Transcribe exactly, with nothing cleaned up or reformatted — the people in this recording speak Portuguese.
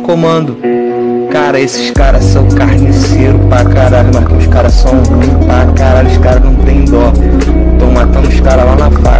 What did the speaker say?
comando. Cara, esses caras são carniceiros pra caralho, mas os caras são ruins pra caralho, os caras não tem dó. Tão matando os caras lá na paz.